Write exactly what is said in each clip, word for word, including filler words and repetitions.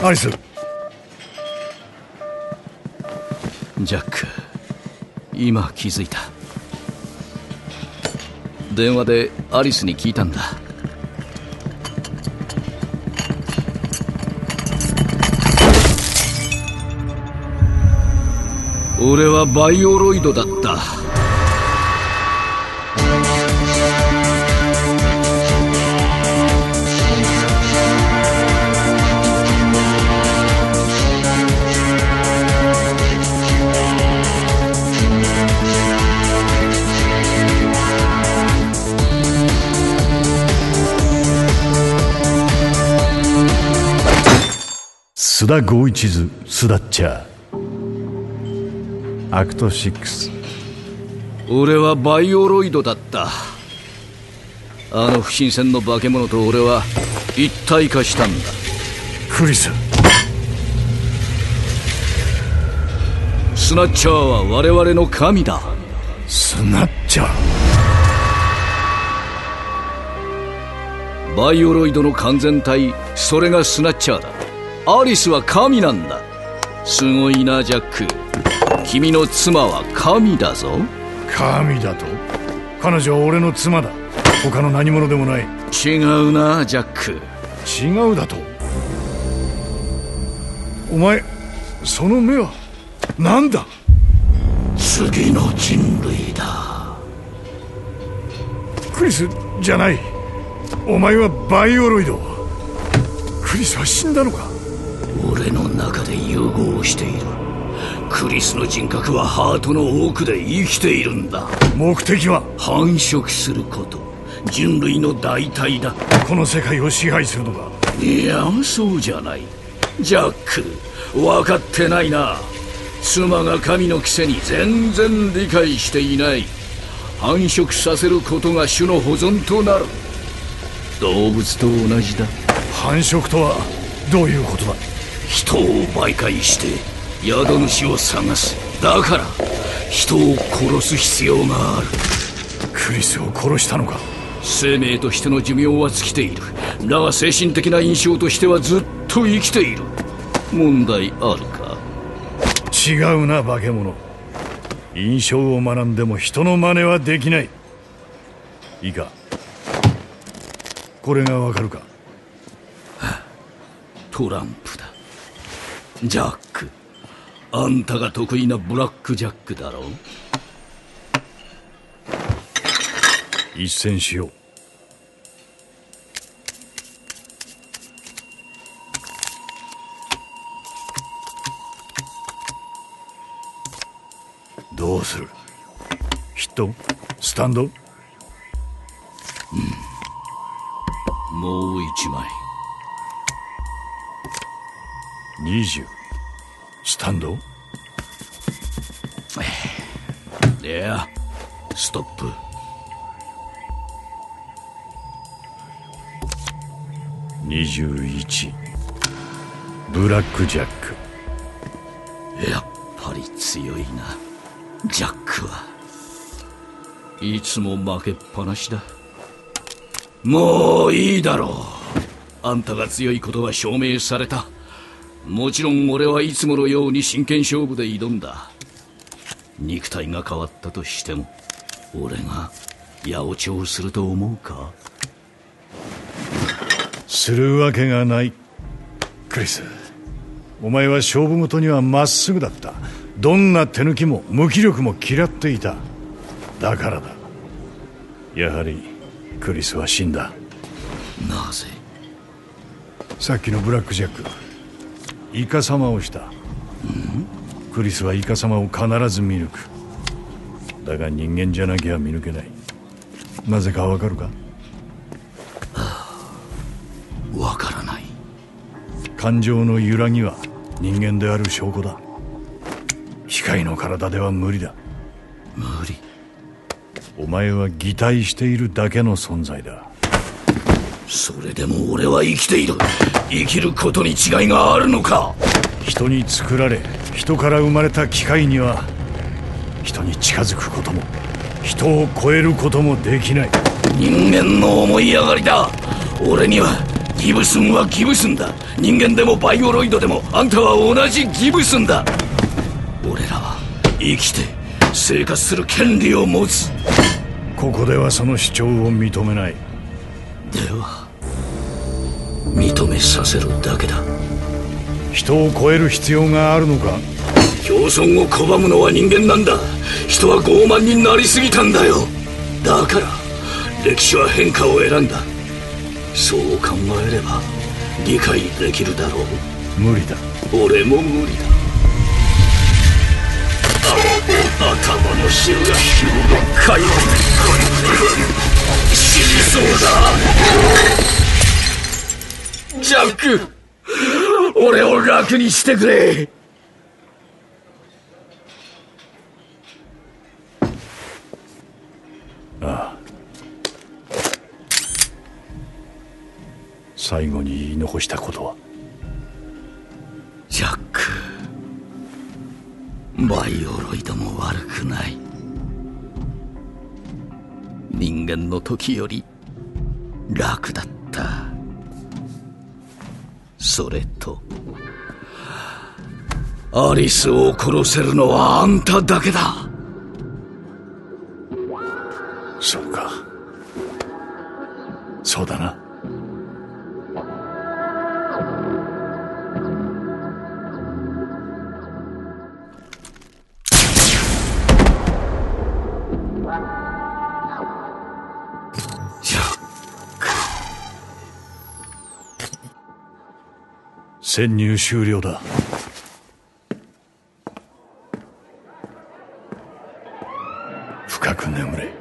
アリス。 ジャック、今気づいた。電話でアリスに聞いたんだ。俺はバイオロイドだった。 須田剛一図スダッチャーアクトろく。 俺はバイオロイドだった。あの不審船の化け物と俺は一体化したんだ。 クリス。 スナッチャーは我々の神だ。 スナッチャー。バイオロイドの完全体、それがスナッチャーだ。アリスは神なんだ。すごいなジャック。君の妻は神だぞ。 神だと？彼女は俺の妻だ。他の何者でもない。 違うなジャック。 違うだと？お前、その目は何だ？ 次の人類だ。 クリスじゃない。お前はバイオロイド。クリスは死んだのか？ 俺の中で融合している。クリスの人格はハートの奥で生きているんだ。 目的は？ 繁殖すること。人類の代替だ。 この世界を支配するのか？ いや、そうじゃない。ジャック、分かってないな。妻が神のくせに全然理解していない。繁殖させることが種の保存となる。動物と同じだ。 繁殖とはどういうことだ？ 人を媒介して宿主を探す。だから人を殺す必要がある。 クリスを殺したのか？ 生命としての寿命は尽きている。だが精神的な印象としてはずっと生きている。問題あるか？ 違うな化け物。印象を学んでも人の真似はできない。いいか、これがわかるか？ トランプだ。ジャック、あんたが得意なブラックジャックだろう。 一戦しよう。どうする？ヒット？スタンド？うん、 もう一枚。 にじゅう。スタンド？ いや、ストップ。 にじゅういち。ブラックジャック。 やっぱり強いなジャックは。いつも負けっぱなしだ。もういいだろう。あんたが強いことは証明された。もちろん俺はいつものように真剣勝負で挑んだ。肉体が変わったとしても俺が八百長すると思うか？ するわけがない。クリス、お前は勝負事にはまっすぐだった。どんな手抜きも無気力も嫌っていた。だからだ。やはりクリスは死んだ。 なぜ？ さっきのブラックジャック、イカサマをした。クリスはイカサマを必ず見抜く。だが人間じゃなきゃ見抜けない。なぜかわかるか？ わからない。 感情の揺らぎは人間である証拠だ。機械の体では無理だ。 無理？ お前は擬態しているだけの存在だ。 それでも俺は生きている。生きることに違いがあるのか？ 人に作られ人から生まれた機械には人に近づくことも人を超えることもできない。 人間の思い上がりだ。俺にはギブスンはギブスンだ。人間でもバイオロイドでもあんたは同じギブスンだ。俺らは生きて生活する権利を持つ。 ここではその主張を認めない。 では認めさせるだけだ。 人を超える必要があるのか。 共存を拒むのは人間なんだ。人は傲慢になりすぎたんだよ。だから歴史は変化を選んだ。そう考えれば理解できるだろう。 無理だ。 俺も無理だ。あ頭の汁がひもがかいて死にそうだ。ジャック、俺を楽にしてくれ。 ああ、最後に言い残したことは。 ジャック、バイオロイドも悪くない。人間の時より楽だった。それとアリスを殺せるのはあんただけだ。 そうか、そうだな。 ジャック、 潜入終了だ。深く眠れ。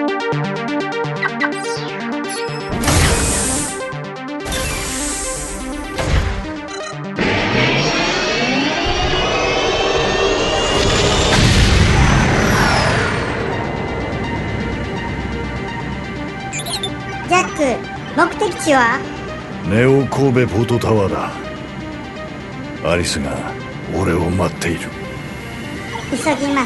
ジャック、目的地は？ ネオ神戸ポートタワーだ。アリスが俺を待っている。 急ぎます。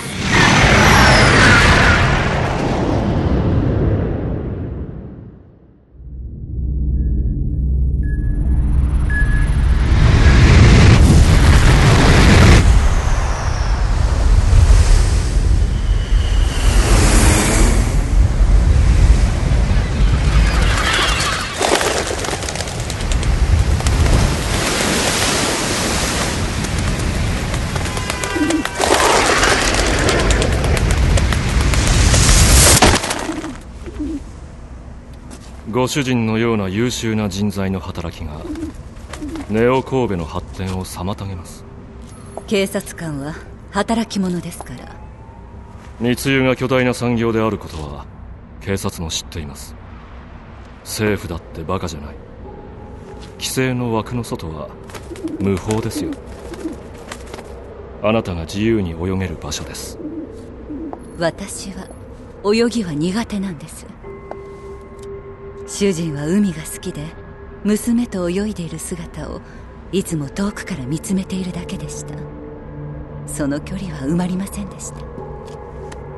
ご主人のような優秀な人材の働きがネオ神戸の発展を妨げます。 警察官は働き者ですから。 密輸が巨大な産業であることは警察も知っています。政府だってバカじゃない。規制の枠の外は無法ですよ。あなたが自由に泳げる場所です。 私は泳ぎは苦手なんです。主人は海が好きで娘と泳いでいる姿をいつも遠くから見つめているだけでした。その距離は埋まりませんでした。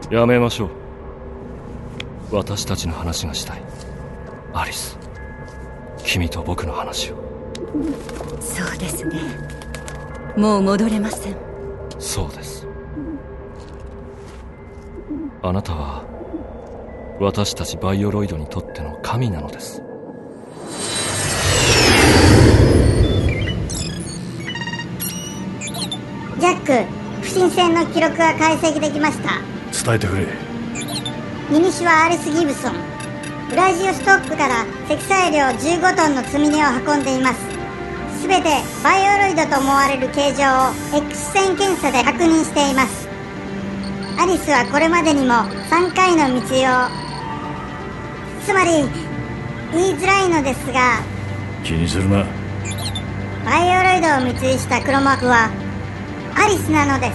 やめましょう。私たちの話がしたい。アリス、君と僕の話を。 そうですね。もう戻れません。 そうです。あなたは私たちバイオロイドにとっての神なのです。 ジャック、不審船の記録が解析できました。 伝えてくれ。 荷主はアリス・ギブソン。ウラジオストックから積載量じゅうごトンの積み荷を運んでいます。すべてバイオロイドと思われる形状を X 線検査で確認しています。アリスはこれまでにもさんかいの密輸を、つまり言いづらいのですが、 気にするな。 バイオロイドを密輸した黒幕はアリスなのです。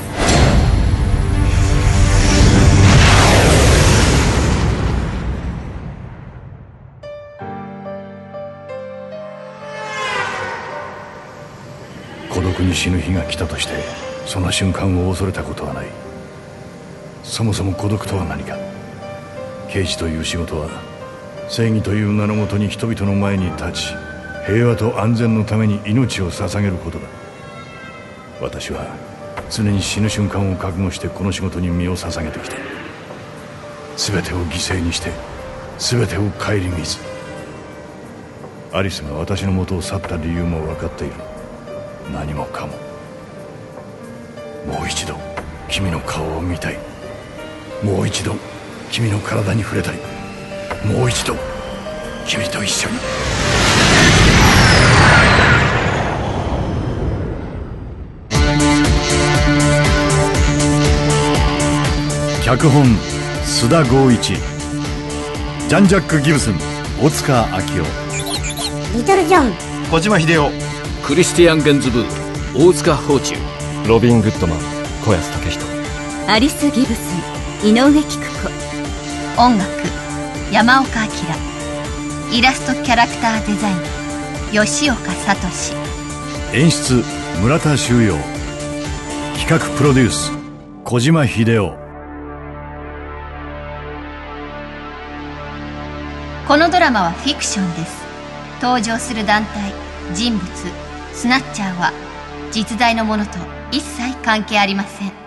孤独に死ぬ日が来たとしてその瞬間を恐れたことはない。そもそも孤独とは何か。刑事という仕事は正義という名のもとに人々の前に立ち平和と安全のために命を捧げることだ。私は常に死ぬ瞬間を覚悟してこの仕事に身を捧げてきた。全てを犠牲にして全てを顧みず。アリスが私の元を去った理由も分かっている。何もかも。もう一度君の顔を見たい。もう一度君の体に触れたい。もう一度君と一緒に。脚本須田剛一、ジャン・ジャック・ギブスン、大塚明夫、 リトル・ジョン、 小島秀夫、 クリスティアン・ゲンズブー、大塚芳忠、 ロビン・グッドマン、小安武人、 アリス・ギブスン、井上菊子。音楽山岡明。イラストキャラクターデザイン吉岡聡。 演出村田修陽、企画プロデュース小島秀夫。 このドラマはフィクションです。登場する団体、人物、スナッチャーは実在のものと一切関係ありません。